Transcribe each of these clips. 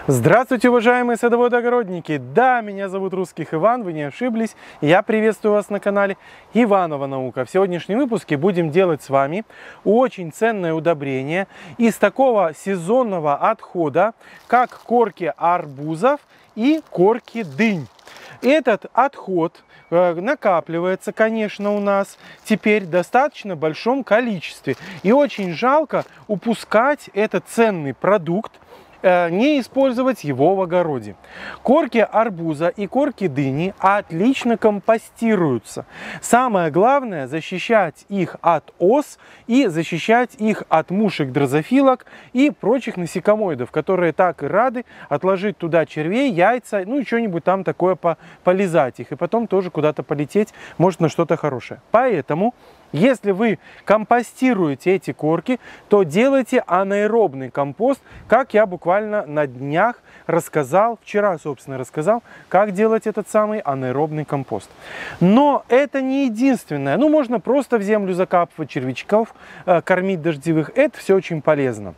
Здравствуйте, уважаемые садоводы-огородники! Да, меня зовут Русских Иван, вы не ошиблись. Я приветствую вас на канале Иванова Наука. В сегодняшнем выпуске будем делать с вами очень ценное удобрение из такого сезонного отхода, как корки арбузов и корки дынь. Этот отход накапливается, конечно, у нас теперь в достаточно большом количестве. И очень жалко упускать этот ценный продукт, не использовать его в огороде. Корки арбуза и корки дыни отлично компостируются. Самое главное — защищать их от ос и защищать их от мушек-дрозофилок и прочих насекомоидов, которые так и рады отложить туда червей, яйца, ну и что-нибудь там такое полизать их, и потом тоже куда-то полететь, может, на что-то хорошее. Поэтому если вы компостируете эти корки, то делайте анаэробный компост, как я буквально на днях рассказал, вчера, собственно, рассказал, как делать этот самый анаэробный компост. Но это не единственное. Ну, можно просто в землю закапывать червячков, кормить дождевых. Это все очень полезно.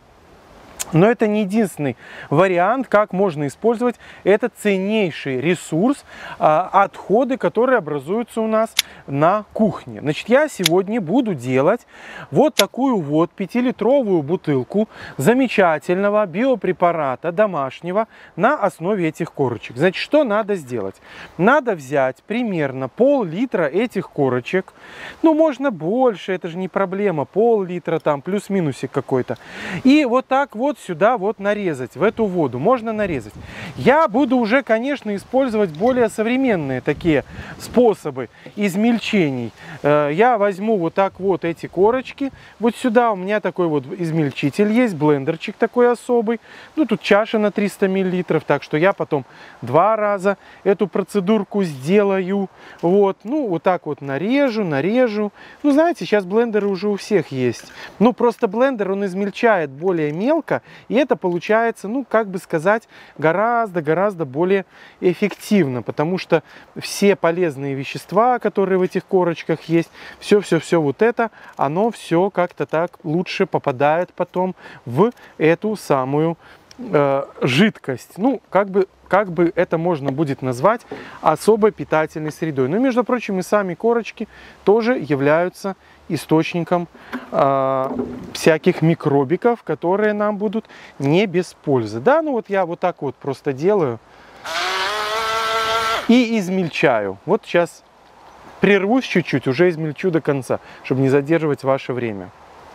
Но это не единственный вариант, как можно использовать этот ценнейший ресурс, отходы, которые образуются у нас на кухне. Значит, я сегодня буду делать вот такую вот 5-литровую бутылку замечательного биопрепарата домашнего на основе этих корочек. Значит, что надо сделать? Надо взять примерно пол-литра этих корочек, ну, можно больше, это же не проблема, пол-литра там, плюс-минусик какой-то. И вот так вот сюда вот нарезать, в эту воду можно нарезать. Я буду уже, конечно, использовать более современные такие способы измельчений. Я возьму вот так вот эти корочки, вот сюда у меня такой вот измельчитель есть, блендерчик такой особый. Ну, тут чаша на 300 мл, так что я потом 2 раза эту процедурку сделаю. Вот, ну, вот так вот нарежу. Ну, знаете, сейчас блендеры уже у всех есть. Ну, просто блендер, он измельчает более мелко, и это получается, ну, как бы сказать, гораздо более эффективно, потому что все полезные вещества, которые в этих корочках есть, все вот это, оно все как-то так лучше попадает потом в эту самую жидкость. Ну, как бы это можно будет назвать особо питательной средой. Но, между прочим, и сами корочки тоже являются источником всяких микробиков, которые нам будут не без пользы. Да, ну вот я вот так вот просто делаю и измельчаю. Вот сейчас прервусь чуть-чуть, уже измельчу до конца, чтобы не задерживать ваше время.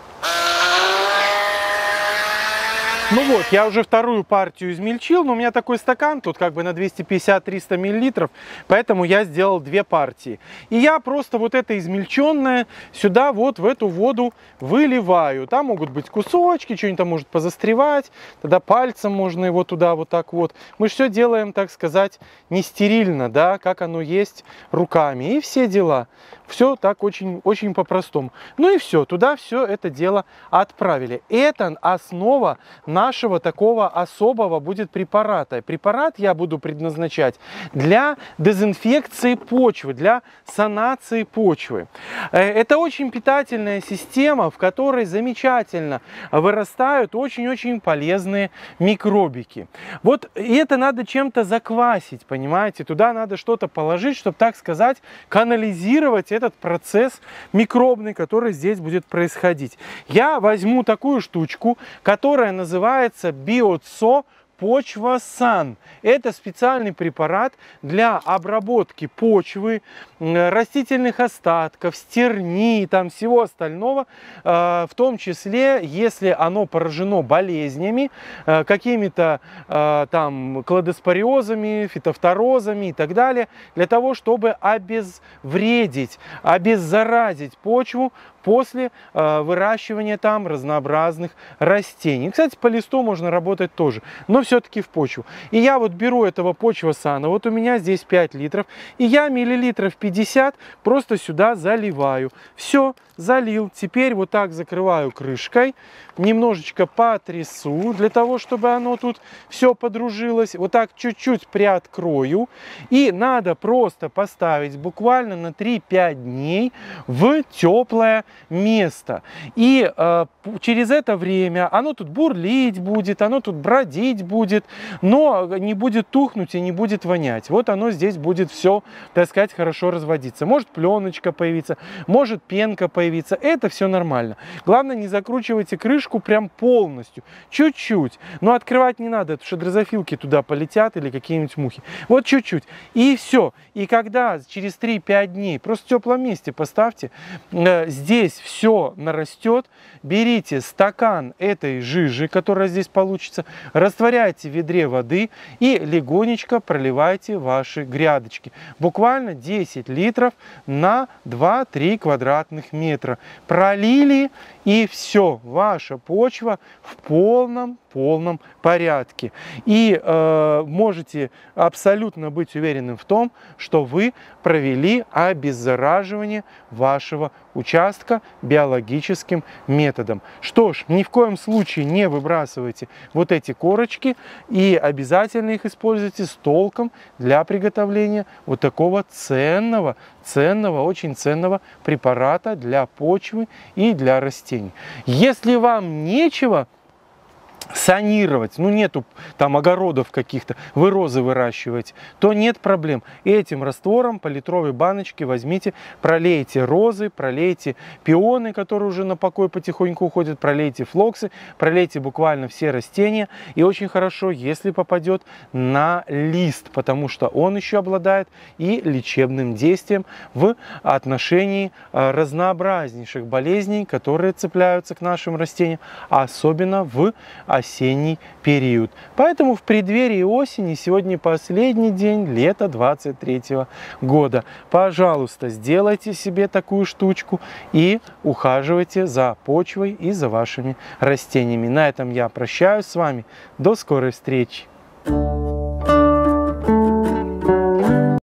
Ну вот, я уже вторую партию измельчил, но у меня такой стакан, тут как бы на 250-300 мл, поэтому я сделал 2 партии. И я просто вот это измельченное сюда вот в эту воду выливаю. Там могут быть кусочки, что-нибудь там может позастревать, тогда пальцем можно его туда вот так вот. Мы же все делаем, так сказать, не стерильно, да, как оно есть руками. И все дела. Все так очень по-простому. Ну и все, туда все это дело отправили. Это основа нашего такого особого будет препарата. Препарат я буду предназначать для дезинфекции почвы, для санации почвы. Это очень питательная система, в которой замечательно вырастают очень-очень полезные микробики. Вот это надо чем-то заквасить, понимаете? Туда надо что-то положить, чтобы, так сказать, канализировать этот процесс микробный, который здесь будет происходить. Я возьму такую штучку, которая называется Биоцо Почва-сан. Это специальный препарат для обработки почвы, растительных остатков, стерни, там всего остального, в том числе, если оно поражено болезнями, какими-то там кладоспориозами, фитофторозами и так далее, для того, чтобы обезвредить, обеззаразить почву после выращивания там разнообразных растений. Кстати, по листу можно работать тоже, но все-таки в почву. И я вот беру этого почва-сана, вот у меня здесь 5 литров, и я миллилитров 50 просто сюда заливаю. Все, залил. Теперь вот так закрываю крышкой, немножечко потрясу, для того, чтобы оно тут все подружилось. Вот так чуть-чуть приоткрою. И надо просто поставить буквально на 3-5 дней в теплое место. И через это время оно тут бурлить будет, оно тут бродить будет, но не будет тухнуть и не будет вонять. Вот оно здесь будет все, так сказать, хорошо разводиться. Может пленочка появиться, может пенка появиться. Это все нормально. Главное, не закручивайте крышку прям полностью. Чуть-чуть. Но открывать не надо, потому что дрозофилки туда полетят или какие-нибудь мухи. Вот чуть-чуть. И все. И когда через 3-5 дней, просто в теплом месте поставьте, здесь все нарастет, берите стакан этой жижи, которая здесь получится, растворяйте в ведре воды и легонечко проливайте ваши грядочки. Буквально 10 литров на 2-3 квадратных метра. Пролили, и все, ваша почва в полном порядке. И можете абсолютно быть уверенным в том, что вы провели обеззараживание вашего участка биологическим методом. Что ж, ни в коем случае не выбрасывайте вот эти корочки и обязательно их используйте с толком для приготовления вот такого ценного, очень ценного препарата для почвы и для растений. Если вам нечего санировать, ну нету там огородов каких-то, вы розы выращиваете, то нет проблем. Этим раствором по литровой баночке возьмите, пролейте розы, пролейте пионы, которые уже на покой потихоньку уходят, пролейте флоксы, пролейте буквально все растения. И очень хорошо, если попадет на лист, потому что он еще обладает и лечебным действием в отношении разнообразнейших болезней, которые цепляются к нашим растениям, особенно в осенний период. Поэтому в преддверии осени, сегодня последний день лета 23 года. Пожалуйста, сделайте себе такую штучку и ухаживайте за почвой и за вашими растениями. На этом я прощаюсь с вами. До скорой встречи.